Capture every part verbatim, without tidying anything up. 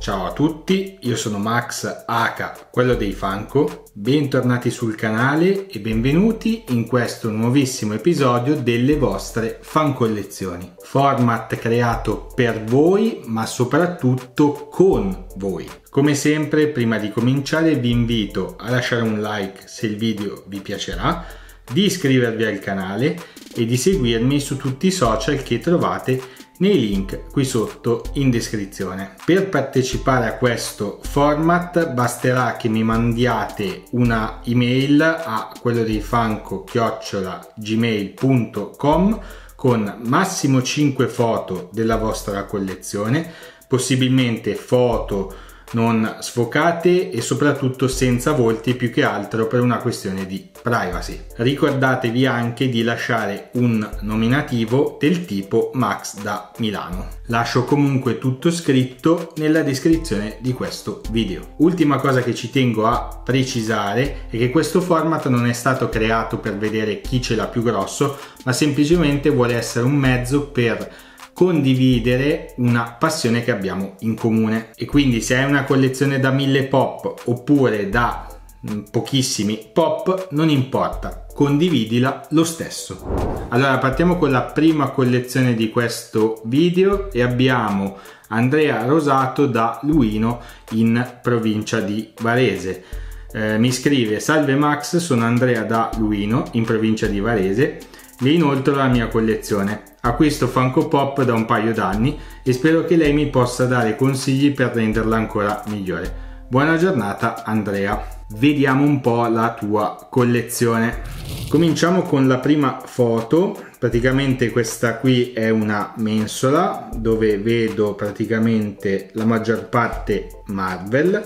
Ciao a tutti, io sono Max aka quello dei Funko, bentornati sul canale e benvenuti in questo nuovissimo episodio delle vostre fan collezioni. Format creato per voi ma soprattutto con voi. Come sempre, prima di cominciare vi invito a lasciare un like se il video vi piacerà, di iscrivervi al canale e di seguirmi su tutti i social che trovate nei link qui sotto in descrizione. Per partecipare a questo format basterà che mi mandiate una email a quello dei Funko chiocciola gmail punto com con massimo cinque foto della vostra collezione, possibilmente foto non sfocate e soprattutto senza volti, più che altro per una questione di privacy. Ricordatevi anche di lasciare un nominativo del tipo Max da Milano. Lascio comunque tutto scritto nella descrizione di questo video. Ultima cosa che ci tengo a precisare è che questo format non è stato creato per vedere chi ce l'ha più grosso, ma semplicemente vuole essere un mezzo per condividere una passione che abbiamo in comune. E quindi se hai una collezione da mille pop oppure da pochissimi pop, non importa, condividila lo stesso. Allora partiamo con la prima collezione di questo video e abbiamo Andrea Rosato da Luino in provincia di Varese. Eh, mi scrive: salve Max, sono Andrea da Luino in provincia di Varese. Le inoltro la mia collezione. Acquisto Funko Pop da un paio d'anni e spero che lei mi possa dare consigli per renderla ancora migliore. Buona giornata Andrea. Vediamo un po' la tua collezione. Cominciamo con la prima foto. Praticamente questa qui è una mensola dove vedo praticamente la maggior parte Marvel,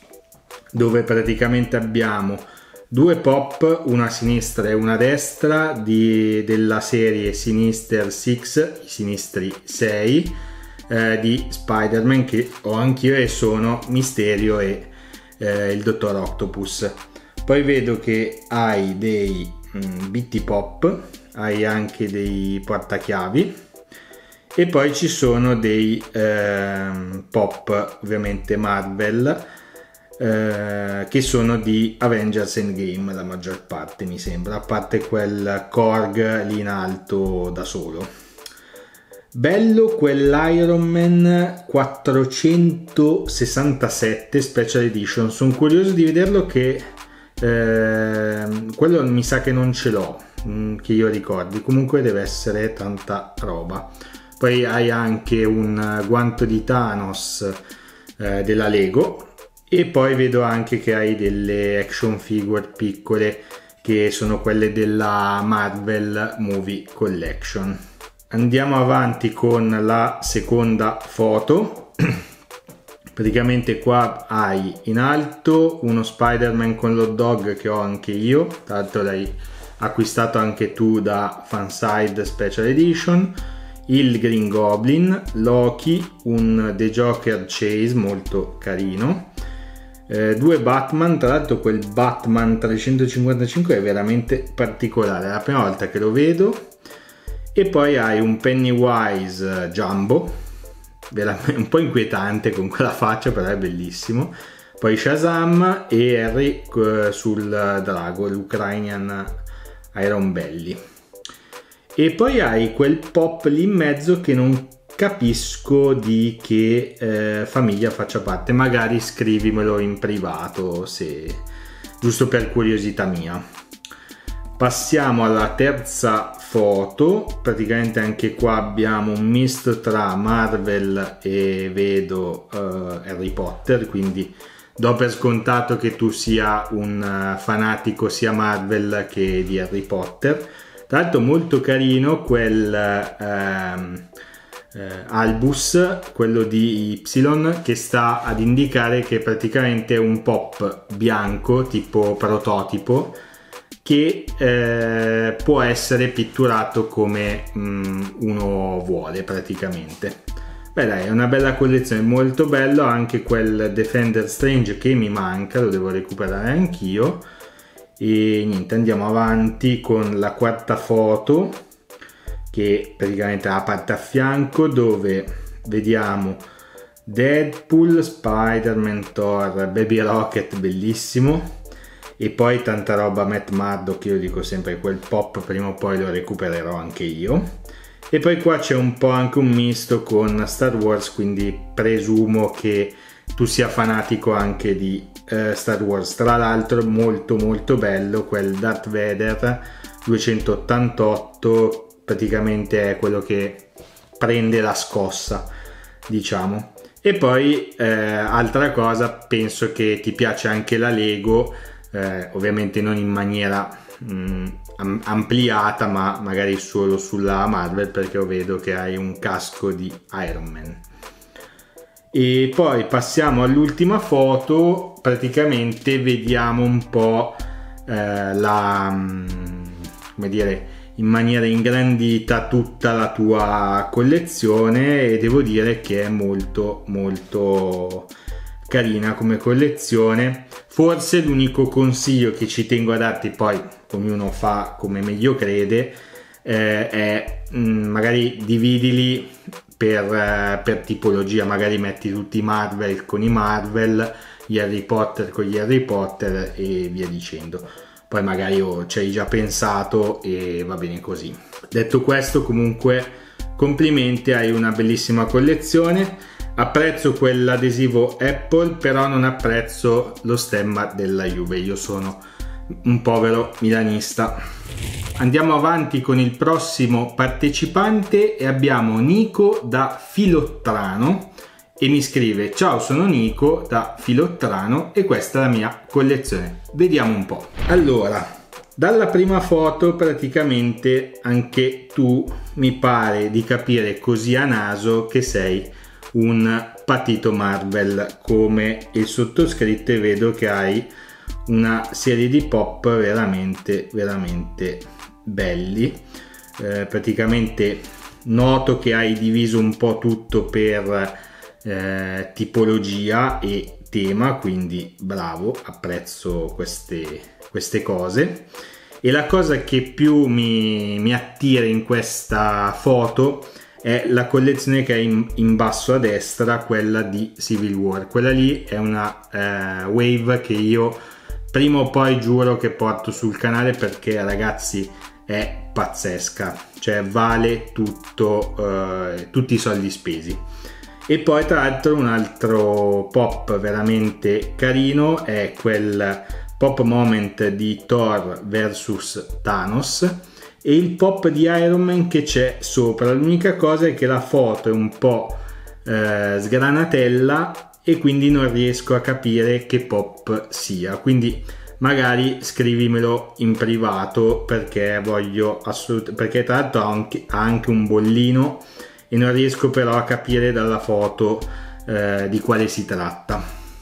dove praticamente abbiamo due pop, una a sinistra e una a destra, di, della serie Sinister sei, i Sinistri sei, eh, di Spider-Man, che ho anch'io, e sono Mysterio e eh, il Dottor Octopus. Poi vedo che hai dei mm, B T Pop, hai anche dei portachiavi e poi ci sono dei eh, pop ovviamente Marvel, Eh, che sono di Avengers Endgame, la maggior parte mi sembra, a parte quel Korg lì in alto da solo. Bello quell'Iron Man quattrocentosessantasette Special Edition, sono curioso di vederlo, che eh, quello mi sa che non ce l'ho, che io ricordi, comunque deve essere tanta roba. Poi hai anche un guanto di Thanos eh, della Lego. E poi vedo anche che hai delle action figure piccole che sono quelle della Marvel Movie Collection. Andiamo avanti con la seconda foto. Praticamente qua hai in alto uno Spider-Man con l'hot dog che ho anche io, tra l'altro l'hai acquistato anche tu da Fanside Special Edition, il Green Goblin, Loki, un The Joker Chase molto carino, Eh, due Batman, tra l'altro quel Batman trecentocinquantacinque è veramente particolare, è la prima volta che lo vedo. E poi hai un Pennywise Jumbo, un po' inquietante con quella faccia, però è bellissimo. Poi Shazam e Harry eh, sul drago, l'Ukrainian Iron Belly. E poi hai quel pop lì in mezzo che non capisco di che eh, famiglia faccia parte, magari scrivimelo in privato, se giusto per curiosità mia. Passiamo alla terza foto. Praticamente anche qua abbiamo un misto tra Marvel e vedo uh, Harry Potter, quindi do per scontato che tu sia un uh, fanatico sia Marvel che di Harry Potter. Tra l'altro molto carino quel uh, Eh, Albus, quello di Y, che sta ad indicare che praticamente è un pop bianco tipo prototipo che eh, può essere pitturato come mm, uno vuole praticamente. Beh dai, è una bella collezione, molto bello. Anche quel Defender Strange che mi manca, lo devo recuperare anch'io. E niente, andiamo avanti con la quarta foto, che praticamente è la parte a fianco, dove vediamo Deadpool, Spider-Man, Thor, Baby Rocket bellissimo, e poi tanta roba Matt Murdock, io dico sempre quel pop prima o poi lo recupererò anche io. E poi qua c'è un po' anche un misto con Star Wars, quindi presumo che tu sia fanatico anche di eh, Star Wars. Tra l'altro molto molto bello quel Darth Vader duecentottantotto, praticamente è quello che prende la scossa, diciamo. E poi eh, altra cosa, penso che ti piace anche la Lego, eh, ovviamente non in maniera mh, ampliata, ma magari solo sulla Marvel, perché io vedo che hai un casco di Iron Man. E poi passiamo all'ultima foto, praticamente vediamo un po' eh, la come dire, in maniera ingrandita tutta la tua collezione, e devo dire che è molto molto carina come collezione. Forse l'unico consiglio che ci tengo a darti, poi ognuno fa come meglio crede, eh, è mh, magari dividili per, eh, per tipologia, magari metti tutti i Marvel con i Marvel, gli Harry Potter con gli Harry Potter e via dicendo. Poi magari oh, ci hai già pensato e va bene così. Detto questo, comunque complimenti, hai una bellissima collezione. Apprezzo quell'adesivo Apple, però non apprezzo lo stemma della Juve, io sono un povero milanista. Andiamo avanti con il prossimo partecipante e abbiamo Nico da Filottrano e mi scrive: ciao, sono Nico da Filottrano e questa è la mia collezione. Vediamo un po'. Allora, dalla prima foto praticamente anche tu mi pare di capire così a naso che sei un patito Marvel come il sottoscritto, e vedo che hai una serie di pop veramente veramente belli. Eh, praticamente noto che hai diviso un po' tutto per eh, tipologia e tema, quindi bravo, apprezzo queste, queste cose. E la cosa che più mi, mi attira in questa foto è la collezione che è in, in basso a destra, quella di Civil War. Quella lì è una eh, wave che io prima o poi giuro che porto sul canale, perché ragazzi è pazzesca, cioè vale tutto, eh, tutti i soldi spesi. E poi tra l'altro un altro pop veramente carino è quel pop moment di Thor versus Thanos e il pop di Iron Man che c'è sopra. L'unica cosa è che la foto è un po' eh, sgranatella e quindi non riesco a capire che pop sia, quindi magari scrivimelo in privato, perché voglio assolutamente, perché tra l'altro ha anche, ha anche un bollino e non riesco però a capire dalla foto eh, di quale si tratta.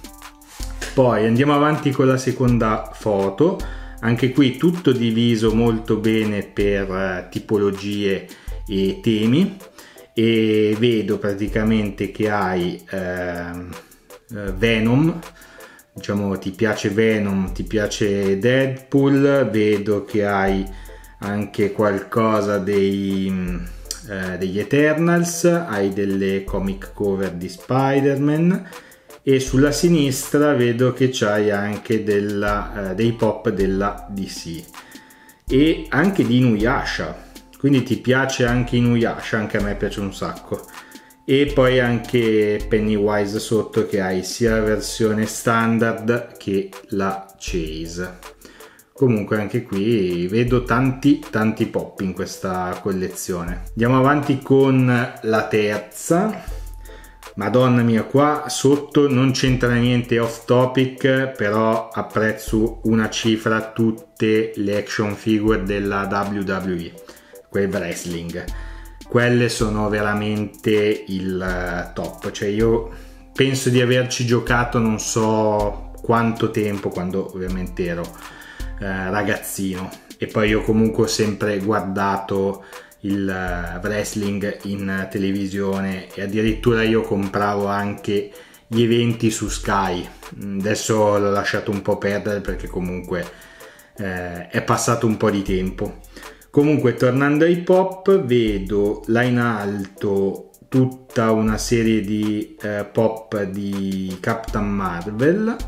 Poi andiamo avanti con la seconda foto, anche qui tutto diviso molto bene per eh, tipologie e temi, e vedo praticamente che hai eh, Venom, diciamo ti piace Venom, ti piace Deadpool, vedo che hai anche qualcosa dei Eh, degli Eternals, hai delle comic cover di Spider-Man e sulla sinistra vedo che c'hai anche della, eh, dei pop della D C e anche di Inuyasha, quindi ti piace anche Inuyasha, anche a me piace un sacco. E poi anche Pennywise sotto, che hai sia la versione standard che la Chase. Comunque anche qui vedo tanti tanti pop in questa collezione. Andiamo avanti con la terza. Madonna mia, qua sotto non c'entra niente off topic, però apprezzo una cifra tutte le action figure della W W E, quel wrestling. Quelle sono veramente il top, cioè io penso di averci giocato non so quanto tempo, quando ovviamente ero Eh, ragazzino, e poi io comunque ho sempre guardato il uh, wrestling in televisione e addirittura io compravo anche gli eventi su Sky. Adesso l'ho lasciato un po' perdere perché comunque eh, è passato un po' di tempo. Comunque tornando ai pop, vedo là in alto tutta una serie di eh, pop di Captain Marvel,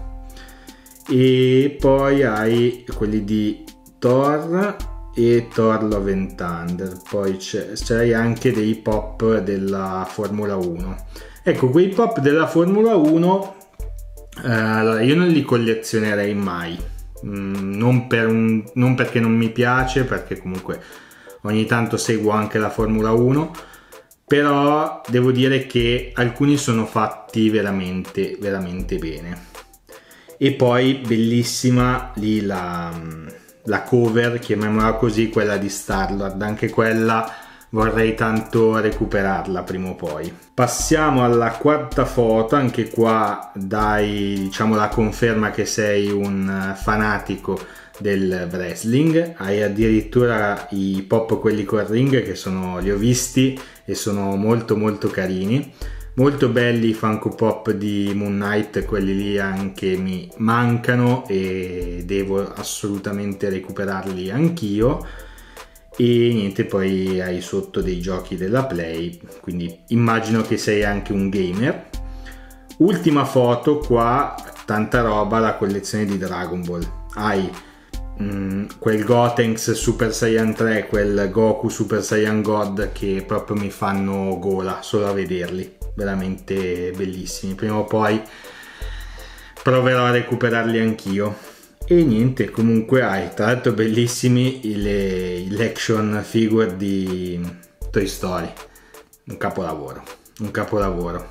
e poi hai quelli di Thor e Thor Love and Thunder. Poi c'hai anche dei pop della Formula uno. Ecco, quei pop della Formula uno eh, allora io non li collezionerei mai, mm, non, per un, non perché non mi piace, perché comunque ogni tanto seguo anche la Formula uno, però devo dire che alcuni sono fatti veramente veramente bene. E poi bellissima lì la, la cover, chiamiamola così, quella di Star-Lord, anche quella vorrei tanto recuperarla prima o poi. Passiamo alla quarta foto. Anche qua dai, diciamo, la conferma che sei un fanatico del wrestling. Hai addirittura i pop, quelli col ring, che sono, li ho visti e sono molto molto carini, molto belli. I Funko Pop di Moon Knight, quelli lì anche mi mancano e devo assolutamente recuperarli anch'io. E niente, poi hai sotto dei giochi della Play, quindi immagino che sei anche un gamer. Ultima foto, qua tanta roba, la collezione di Dragon Ball. Hai mm, quel Gotenks Super Saiyan tre, quel Goku Super Saiyan God, che proprio mi fanno gola solo a vederli, veramente bellissimi. Prima o poi proverò a recuperarli anch'io. E niente, comunque hai tra l'altro bellissimi le, le action figure di Toy Story, un capolavoro, un capolavoro.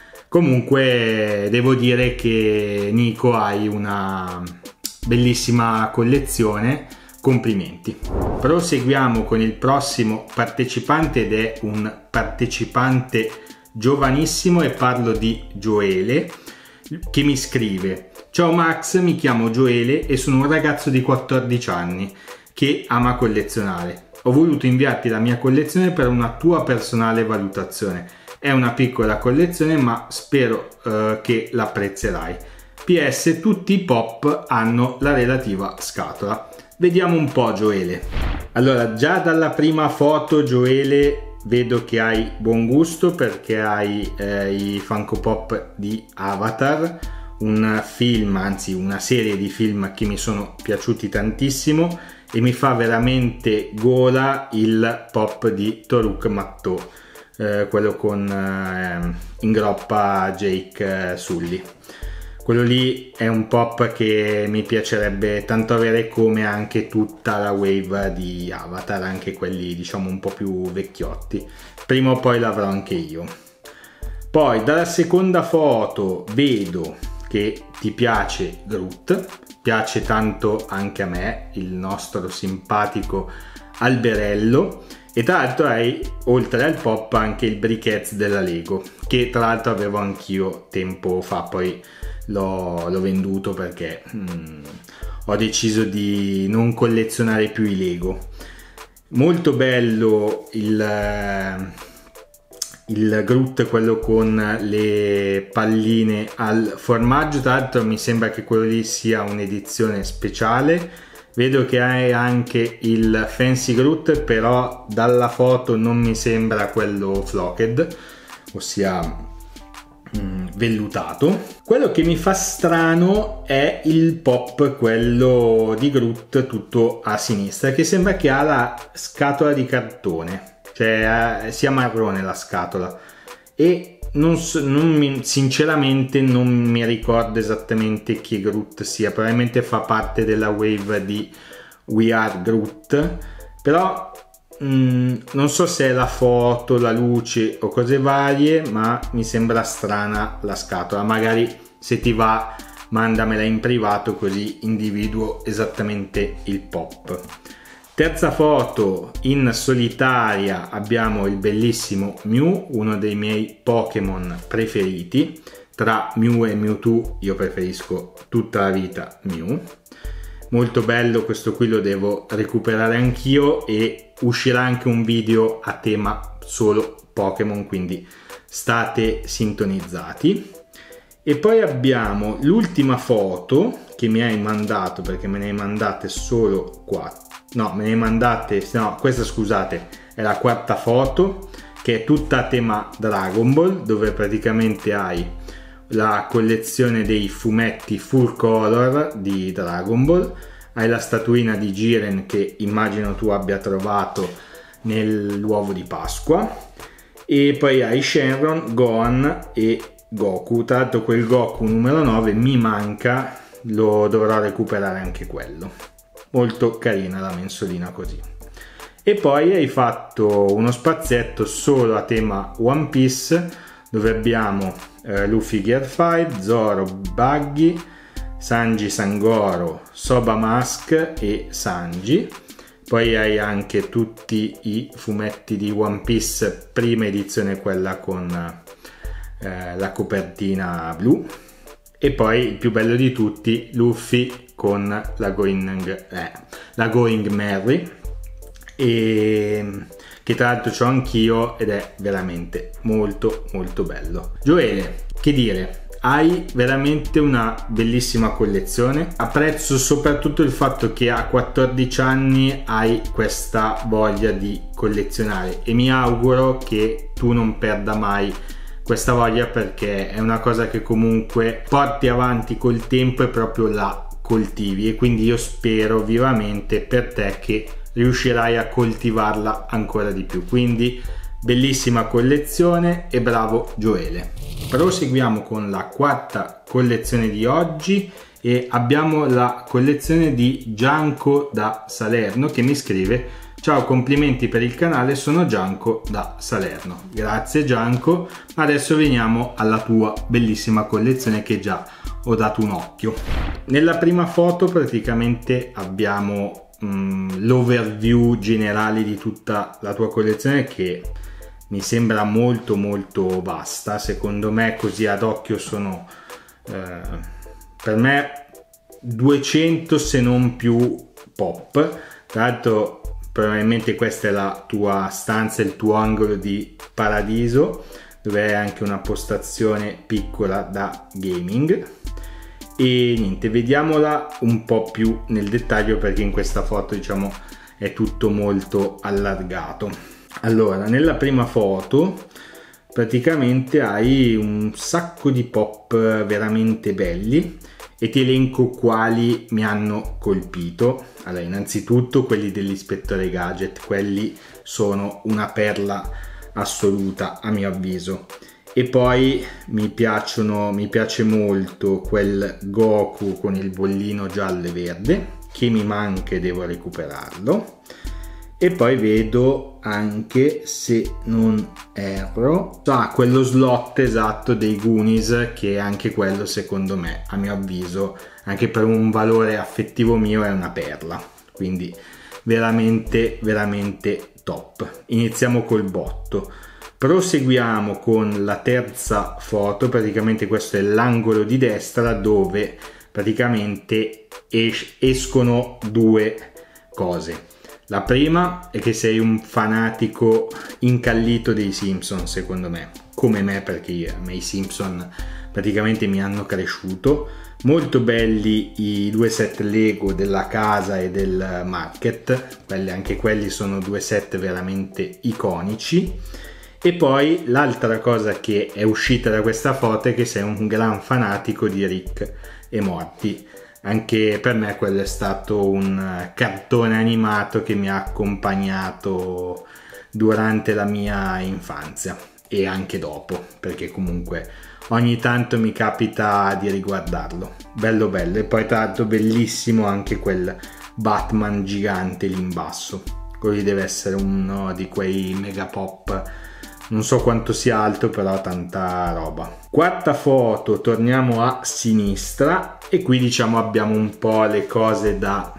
Comunque devo dire che Nico, hai una bellissima collezione, complimenti. Proseguiamo con il prossimo partecipante, ed è un partecipante giovanissimo, e parlo di Gioele, che mi scrive: ciao Max, mi chiamo Gioele e sono un ragazzo di quattordici anni che ama collezionare. Ho voluto inviarti la mia collezione per una tua personale valutazione. È una piccola collezione, ma spero uh, che l'apprezzerai. P S, tutti i pop hanno la relativa scatola. Vediamo un po', Gioele. Allora, già dalla prima foto, Gioele, vedo che hai buon gusto, perché hai eh, i Funko Pop di Avatar, un film, anzi una serie di film che mi sono piaciuti tantissimo, e mi fa veramente gola il pop di Toruk Matto, eh, quello con eh, in groppa Jake eh, Sully. Quello lì è un pop che mi piacerebbe tanto avere, come anche tutta la wave di Avatar, anche quelli diciamo un po' più vecchiotti. Prima o poi l'avrò anche io. Poi dalla seconda foto vedo che ti piace Groot, piace tanto anche a me, il nostro simpatico alberello, e tra l'altro hai, oltre al pop, anche il briquette della Lego, che tra l'altro avevo anch'io tempo fa, poi l'ho, l'ho venduto perché hmm, ho deciso di non collezionare più i Lego. Molto bello il... il Groot, quello con le palline al formaggio. Tra l'altro mi sembra che quello lì sia un'edizione speciale. Vedo che hai anche il Fancy Groot, però dalla foto non mi sembra quello flocked, ossia mm, vellutato. Quello che mi fa strano è il pop, quello di Groot tutto a sinistra, che sembra che ha la scatola di cartone, cioè sia marrone la scatola, e non, so, non mi, sinceramente non mi ricordo esattamente chi Groot sia. Probabilmente fa parte della wave di We Are Groot, però mh, non so se è la foto, la luce o cose varie, ma mi sembra strana la scatola. Magari se ti va mandamela in privato, così individuo esattamente il pop. Terza foto, in solitaria abbiamo il bellissimo Mew, uno dei miei Pokémon preferiti. Tra Mew e Mewtwo io preferisco tutta la vita Mew. Molto bello questo qui, lo devo recuperare anch'io, e uscirà anche un video a tema solo Pokémon, quindi state sintonizzati. E poi abbiamo l'ultima foto che mi hai mandato, perché me ne hai mandate solo quattro. No, me ne mandate, no, questa scusate, è la quarta foto, che è tutta a tema Dragon Ball, dove praticamente hai la collezione dei fumetti full color di Dragon Ball, hai la statuina di Jiren che immagino tu abbia trovato nell'uovo di Pasqua, e poi hai Shenron, Gohan e Goku. Tra l'altro quel Goku numero nove mi manca, lo dovrò recuperare anche quello. Molto carina la mensolina così. E poi hai fatto uno spazietto solo a tema One Piece, dove abbiamo eh, Luffy Gear Fight, Zoro Buggy, Sanji Sangoro, Soba Mask e Sanji. Poi hai anche tutti i fumetti di One Piece prima edizione, quella con eh, la copertina blu, e poi il più bello di tutti, Luffy con la Going, eh, la Going Merry, e che tra l'altro c'ho anch'io ed è veramente molto molto bello. Gioele, che dire, hai veramente una bellissima collezione. Apprezzo soprattutto il fatto che a quattordici anni hai questa voglia di collezionare, e mi auguro che tu non perda mai questa voglia, perché è una cosa che comunque porti avanti col tempo e proprio la coltivi, e quindi io spero vivamente per te che riuscirai a coltivarla ancora di più. Quindi bellissima collezione e bravo Gioele. Proseguiamo con la quarta collezione di oggi e abbiamo la collezione di Gianco da Salerno, che mi scrive: ciao, complimenti per il canale, sono Gianco da Salerno. Grazie Gianco, adesso veniamo alla tua bellissima collezione che già ho dato un occhio. Nella prima foto praticamente abbiamo um, l'overview generale di tutta la tua collezione, che mi sembra molto molto vasta. Secondo me così ad occhio sono eh, per me duecento se non più pop. Tra l'altro probabilmente questa è la tua stanza, il tuo angolo di paradiso, dove hai anche una postazione piccola da gaming. E niente, vediamola un po' più nel dettaglio, perché in questa foto diciamo è tutto molto allargato. Allora, nella prima foto praticamente hai un sacco di pop veramente belli, e ti elenco quali mi hanno colpito. Allora, innanzitutto quelli dell'Ispettore Gadget, quelli sono una perla assoluta a mio avviso. E poi mi piacciono, mi piace molto quel Goku con il bollino giallo e verde, che mi manca e devo recuperarlo. E poi vedo anche, se non erro, ah, quello slot esatto dei Goonies, che anche quello secondo me, a mio avviso, anche per un valore affettivo mio, è una perla. Quindi veramente veramente top. Iniziamo col botto. Proseguiamo con la terza foto. Praticamente questo è l'angolo di destra, dove praticamente es- escono due cose. La prima è che sei un fanatico incallito dei Simpson, secondo me, come me, perché a me i Simpson praticamente mi hanno cresciuto. Molto belli i due set Lego della casa e del market, quelli, anche quelli sono due set veramente iconici. E poi l'altra cosa che è uscita da questa foto è che sei un gran fanatico di Rick e Morty. Anche per me quello è stato un cartone animato che mi ha accompagnato durante la mia infanzia e anche dopo, perché comunque ogni tanto mi capita di riguardarlo. Bello bello. E poi tra l'altro bellissimo anche quel Batman gigante lì in basso. Quello deve essere uno di quei mega pop, non so quanto sia alto, però tanta roba. Quarta foto, torniamo a sinistra, e qui diciamo abbiamo un po' le cose da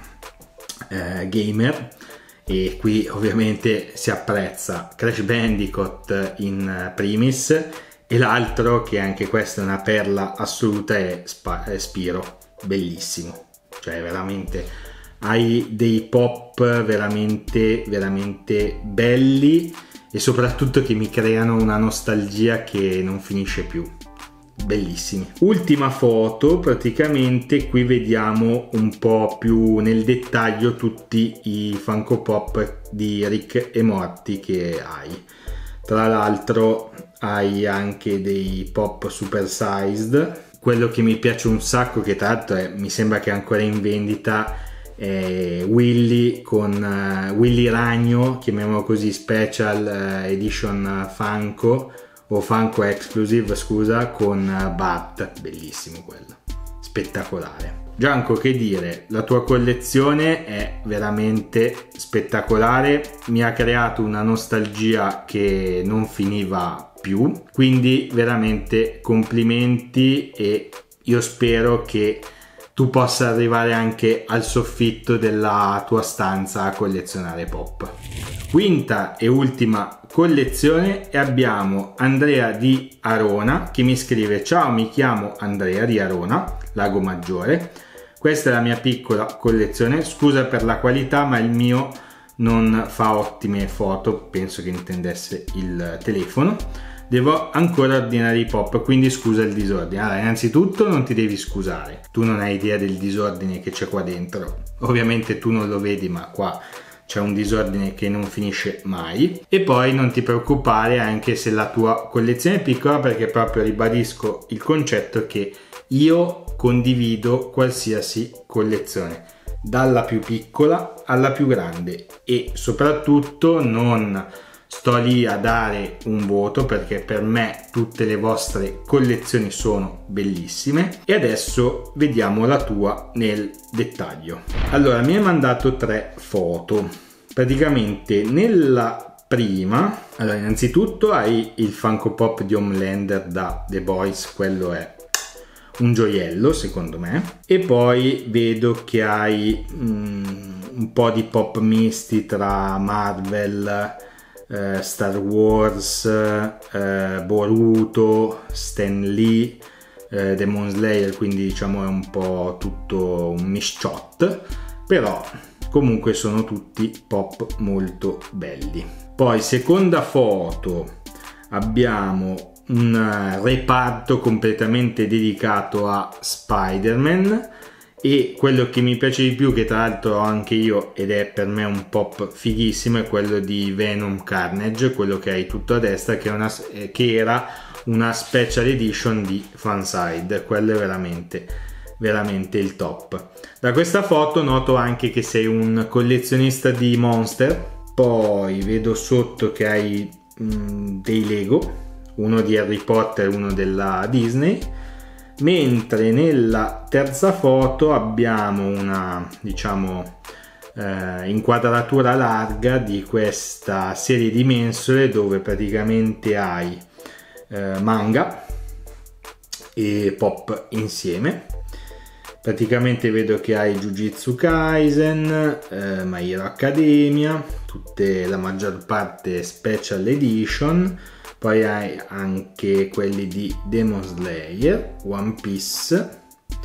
eh, gamer, e qui ovviamente si apprezza Crash Bandicoot in primis, e l'altro, che anche questa è una perla assoluta, è, Sp- è Spyro. Bellissimo, cioè veramente hai dei pop veramente veramente belli, e soprattutto che mi creano una nostalgia che non finisce più. Bellissimi. Ultima foto, praticamente qui vediamo un po' più nel dettaglio tutti i Funko Pop di Rick e Morty che hai. Tra l'altro hai anche dei pop super sized. Quello che mi piace un sacco, che tra l'altro è, mi sembra che è ancora in vendita, è Willy con uh, Willy Ragno, chiamiamolo così, special uh, edition Funko o Funko Exclusive, scusa, con uh, Bart. Bellissimo quello, spettacolare. Gianco, che dire, la tua collezione è veramente spettacolare, mi ha creato una nostalgia che non finiva più, quindi veramente complimenti, e io spero che tu possa arrivare anche al soffitto della tua stanza a collezionare pop. Quinta e ultima collezione, e abbiamo Andrea di Arona che mi scrive: ciao, mi chiamo Andrea di Arona, Lago Maggiore. Questa è la mia piccola collezione, scusa per la qualità ma il mio non fa ottime foto, penso che intendesse il telefono. Devo ancora ordinare i pop, quindi scusa il disordine. Allora, innanzitutto non ti devi scusare, tu non hai idea del disordine che c'è qua dentro. Ovviamente tu non lo vedi, ma qua c'è un disordine che non finisce mai. E poi non ti preoccupare anche se la tua collezione è piccola, perché proprio ribadisco il concetto che io condivido qualsiasi collezione, dalla più piccola alla più grande, e soprattutto non sto lì a dare un voto, perché per me tutte le vostre collezioni sono bellissime. E adesso vediamo la tua nel dettaglio. Allora, mi hai mandato tre foto. Praticamente nella prima, allora, innanzitutto hai il Funko Pop di Homelander da The Boys, quello è un gioiello secondo me. E poi vedo che hai mm, un po' di pop misti tra Marvel, Uh, Star Wars, uh, Boruto, Stan Lee, uh, Demon Slayer, quindi diciamo è un po' tutto un misciot, però comunque sono tutti pop molto belli. Poi seconda foto, abbiamo un reparto completamente dedicato a Spider-Man, e quello che mi piace di più, che tra l'altro ho anche io ed è per me un pop fighissimo, è quello di Venom Carnage, quello che hai tutto a destra, che, è una, che era una special edition di Fanside. Quello è veramente veramente il top. Da questa foto noto anche che sei un collezionista di Monster. Poi vedo sotto che hai mh, dei Lego, uno di Harry Potter e uno della Disney. Mentre nella terza foto abbiamo una, diciamo, eh, inquadratura larga di questa serie di mensole, dove praticamente hai eh, manga e pop insieme. Praticamente vedo che hai Jujutsu Kaisen, eh, My Hero Academia, tutte, la maggior parte special edition. Poi hai anche quelli di Demon Slayer, One Piece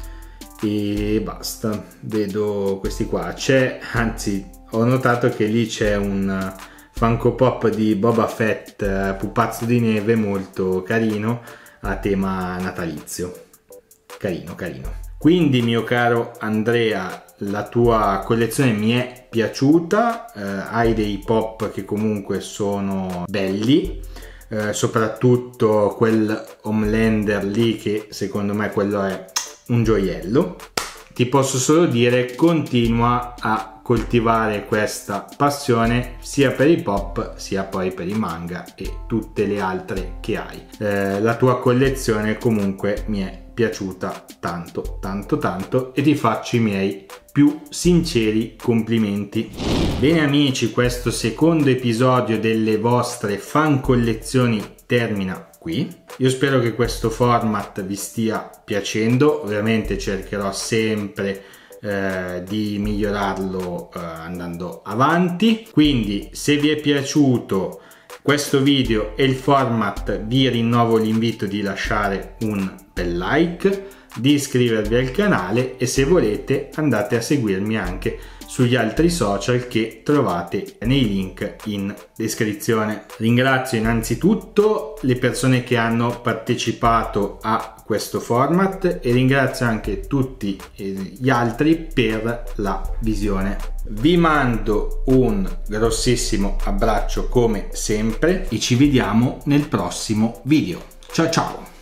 e basta. Vedo questi qua. C'è, anzi, ho notato che lì c'è un Funko Pop di Boba Fett, pupazzo di neve, molto carino, a tema natalizio. Carino, carino. Quindi, mio caro Andrea, la tua collezione mi è piaciuta. Eh, hai dei pop che comunque sono belli. Eh, soprattutto quel Homelander lì, che secondo me quello è un gioiello. Ti posso solo dire: continua a coltivare questa passione sia per i pop sia poi per i manga e tutte le altre che hai. Eh, la tua collezione comunque mi è piaciuta tanto tanto tanto, e ti faccio i miei più sinceri complimenti. Bene amici, questo secondo episodio delle vostre fan collezioni termina qui. Io spero che questo format vi stia piacendo. Ovviamente cercherò sempre eh, di migliorarlo eh, andando avanti. Quindi se vi è piaciuto questo video e il format, vi rinnovo l'invito di lasciare un bel like, di iscrivervi al canale, e se volete andate a seguirmi anche sugli altri social che trovate nei link in descrizione. Ringrazio innanzitutto le persone che hanno partecipato a questo format e ringrazio anche tutti gli altri per la visione. Vi mando un grossissimo abbraccio come sempre e ci vediamo nel prossimo video. Ciao ciao!